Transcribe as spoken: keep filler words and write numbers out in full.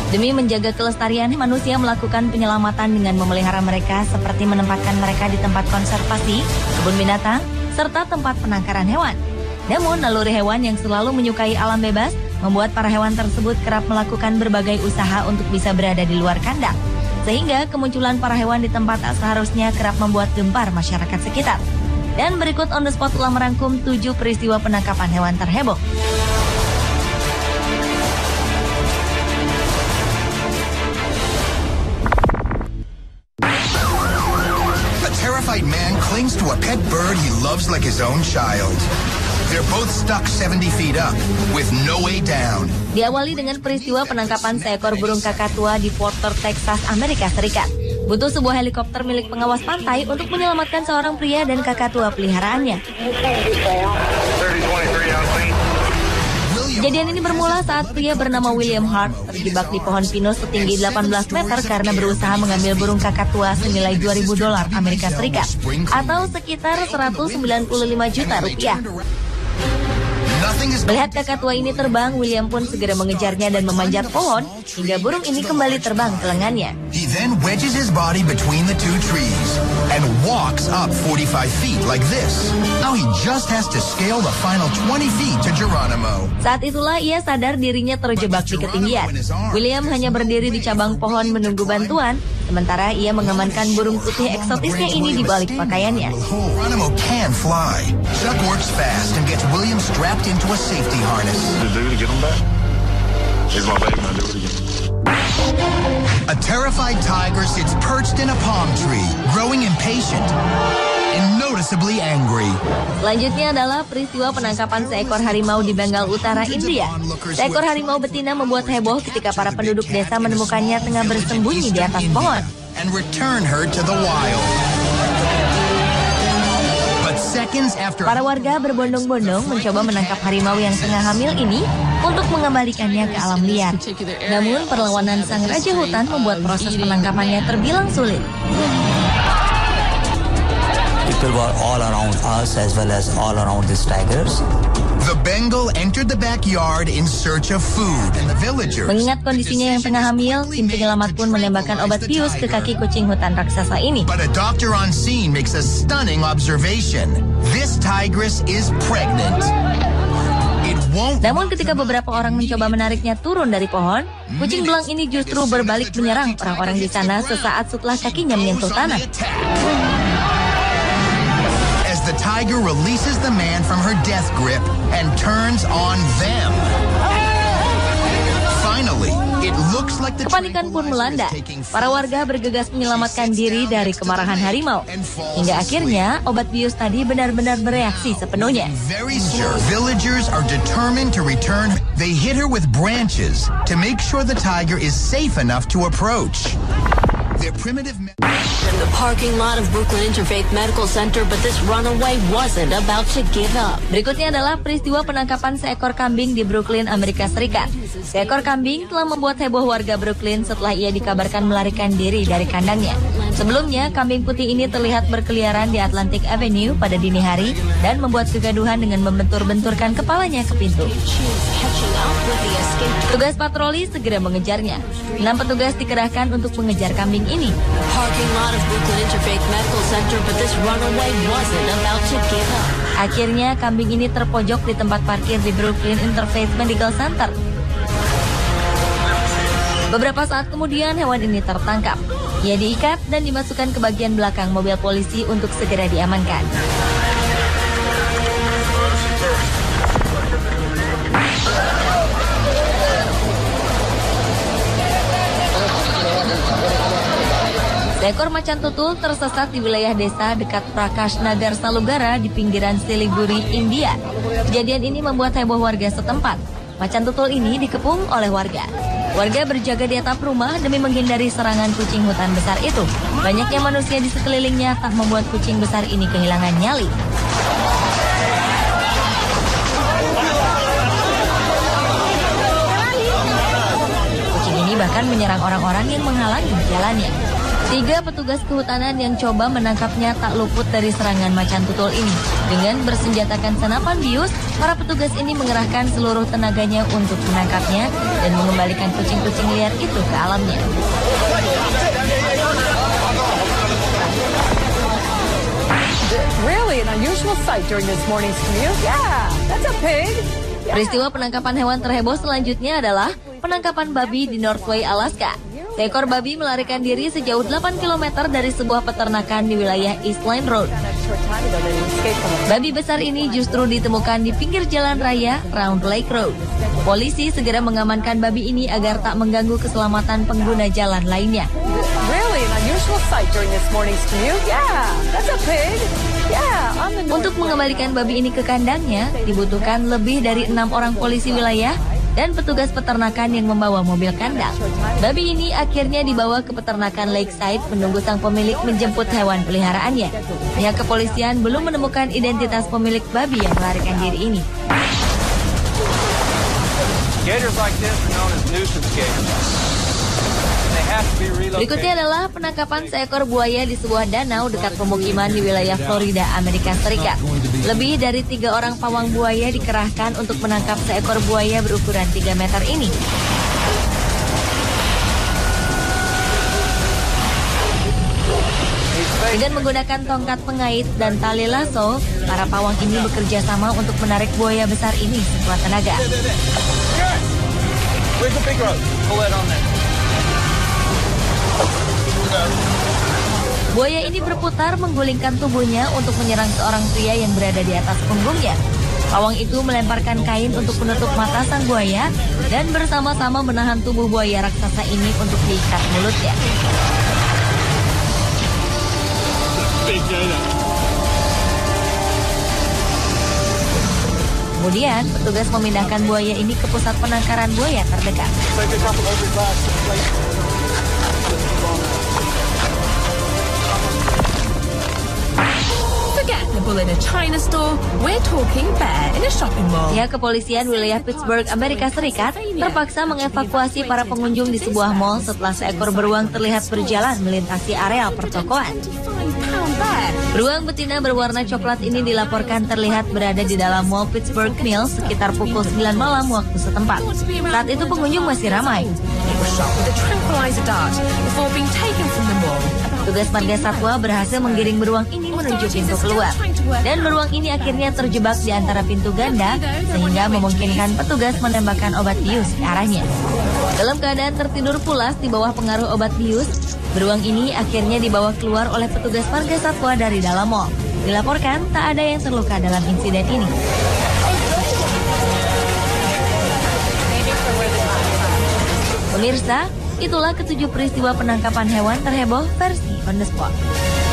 Demi menjaga kelestarian, manusia melakukan penyelamatan dengan memelihara mereka seperti menempatkan mereka di tempat konservasi, kebun binatang, serta tempat penangkaran hewan. Namun, naluri hewan yang selalu menyukai alam bebas membuat para hewan tersebut kerap melakukan berbagai usaha untuk bisa berada di luar kandang. Sehingga kemunculan para hewan di tempat tak seharusnya kerap membuat gempar masyarakat sekitar. Dan berikut On The Spot telah merangkum tujuh peristiwa penangkapan hewan terheboh. A terrified man clings to a pet bird he loves like his own child. They're both stuck seventy feet up with no way down. Diawali dengan peristiwa penangkapan seekor burung kakatua di Fort Worth, Texas, Amerika Serikat. Butuh sebuah helikopter milik pengawas pantai untuk menyelamatkan seorang pria dan kakatua peliharaannya. Kejadian ini bermula saat pria bernama William Hart terjebak di pohon pinus setinggi delapan belas meter karena berusaha mengambil burung kakatua senilai dua ribu dolar Amerika Serikat atau sekitar seratus sembilan puluh lima juta rupiah. Melihat kakatua ini terbang, William pun segera mengejarnya dan memanjat pohon hingga burung ini kembali terbang ke lengannya. He then wedges his body between the two trees and walks up forty-five feet like this. Now he just has to scale the final twenty feet to Geronimo. Saat itulah ia sadar dirinya terjebak di ketinggian. William hanya berdiri di cabang pohon menunggu bantuan, sementara ia mengamankan burung putih eksotisnya ini di balik pakaiannya. Geronimo can fly. Chuck works fast and gets William strapped into a safety harness. A terrified tiger sits perched in a palm tree, growing impatient and noticeably angry. Selanjutnya adalah peristiwa penangkapan seekor harimau di Bengal Utara, India. Seekor harimau betina membuat heboh ketika para penduduk desa menemukannya tengah bersembunyi di atas pohon. And return her to the wild. Para warga berbondong-bondong mencoba menangkap harimau yang tengah hamil ini untuk mengembalikannya ke alam liar. Namun perlawanan sang raja hutan membuat proses penangkapannya terbilang sulit. People were all around us as well as all around these tigers. The Bengal entered the backyard in search of food, and the villagers. Mengingat kondisinya yang tengah hamil, tim penyelamat pun menembakkan obat bius ke kaki kucing hutan raksasa ini. But a doctor on scene makes a stunning observation. This tigress is pregnant. It won't. Namun ketika beberapa orang mencoba menariknya turun dari pohon, kucing belang ini justru berbalik menyerang orang-orang di sana sesaat setelah kakinya menyentuh tanah. The tiger releases the man from her death grip and turns on them. Finally, it looks like the Kepanikan pun melanda. Para warga bergegas menyelamatkan diri dari kemarahan harimau. Hingga akhirnya obat bius tadi benar-benar bereaksi sepenuhnya. Very sure villagers are determined to return. They hit her with branches to make sure the tiger is safe enough to approach. Their primitive in the parking lot of Brooklyn Interfaith Medical Center, but this runaway wasn't about to give up. Berikutnya adalah peristiwa penangkapan seekor kambing di Brooklyn, Amerika Serikat. Seekor kambing telah membuat heboh warga Brooklyn setelah ia dikabarkan melarikan diri dari kandangnya. Sebelumnya, kambing putih ini terlihat berkeliaran di Atlantic Avenue pada dini hari dan membuat kegaduhan dengan membentur-benturkan kepalanya ke pintu. Tugas patroli segera mengejarnya. Enam petugas dikerahkan untuk mengejar kambing ini. Akhirnya kambing ini terpojok di tempat parkir di Brooklyn Interfaith Medical Center. Beberapa saat kemudian hewan ini tertangkap. Ia diikat dan dimasukkan ke bagian belakang mobil polisi untuk segera diamankan. Seekor macan tutul tersesat di wilayah desa dekat Prakash Nagar Salugara di pinggiran Siliguri, India. Kejadian ini membuat heboh warga setempat. Macan tutul ini dikepung oleh warga. Warga berjaga di atap rumah demi menghindari serangan kucing hutan besar itu. Banyaknya manusia di sekelilingnya tak membuat kucing besar ini kehilangan nyali. Kucing ini bahkan menyerang orang-orang yang menghalangi jalannya. Tiga petugas kehutanan yang coba menangkapnya tak luput dari serangan macan tutul ini. Dengan bersenjatakan senapan bius, para petugas ini mengerahkan seluruh tenaganya untuk menangkapnya dan mengembalikan kucing-kucing liar itu ke alamnya. Really an unusual sight during this morning's commute. Yeah, that's a pig. Peristiwa penangkapan hewan terheboh selanjutnya adalah penangkapan babi di Northway, Alaska. Seekor babi melarikan diri sejauh delapan kilometer dari sebuah peternakan di wilayah East Line Road. Babi besar ini justru ditemukan di pinggir jalan raya Round Lake Road. Polisi segera mengamankan babi ini agar tak mengganggu keselamatan pengguna jalan lainnya. Really an unusual sight during this morning's commute. Yeah, that's a pig. Yeah, on the Untuk mengembalikan babi ini ke kandangnya, dibutuhkan lebih dari enam orang polisi wilayah dan petugas peternakan yang membawa mobil kandang. Babi ini akhirnya dibawa ke peternakan Lakeside menunggu sang pemilik menjemput hewan peliharaannya. Pihak kepolisian belum menemukan identitas pemilik babi yang melarikan diri ini. Gators like this are known as nuisance gators. They have to be relocated. Berikutnya adalah penangkapan seekor buaya di sebuah danau dekat pemukiman di wilayah Florida, Amerika Serikat. Lebih dari tiga orang pawang buaya dikerahkan untuk menangkap seekor buaya berukuran tiga meter ini. Dengan menggunakan tongkat pengait dan tali lasso, para pawang ini bekerja sama untuk menarik buaya besar ini sekuat tenaga. Where's the big rope? Pull it on there. Buaya ini berputar menggulingkan tubuhnya untuk menyerang seorang pria yang berada di atas punggungnya. Pawang itu melemparkan kain untuk menutup mata sang buaya dan bersama-sama menahan tubuh buaya raksasa ini untuk diikat mulutnya. Kemudian, petugas memindahkan buaya ini ke pusat penangkaran buaya terdekat. Forget the bull in a China store. We're talking bear in a shopping mall. Pihak kepolisian wilayah Pittsburgh, Amerika Serikat, terpaksa mengevakuasi para pengunjung di sebuah mall setelah seekor beruang terlihat berjalan melintasi areal pertokoan. Beruang betina berwarna coklat ini dilaporkan terlihat berada di dalam mall Pittsburgh Mills sekitar pukul sembilan malam waktu setempat. Saat itu pengunjung masih ramai. Tugas marga satwa berhasil menggiring beruang ini menuju pintu keluar. Dan beruang ini akhirnya terjebak di antara pintu ganda sehingga memungkinkan petugas menembakkan obat bius ke arahnya. Dalam keadaan tertidur pulas di bawah pengaruh obat bius, beruang ini akhirnya dibawa keluar oleh petugas marga satwa dari dalam mall. Dilaporkan tak ada yang terluka dalam insiden ini. Pemirsa, itulah ketujuh peristiwa penangkapan hewan terheboh versi On The Spot.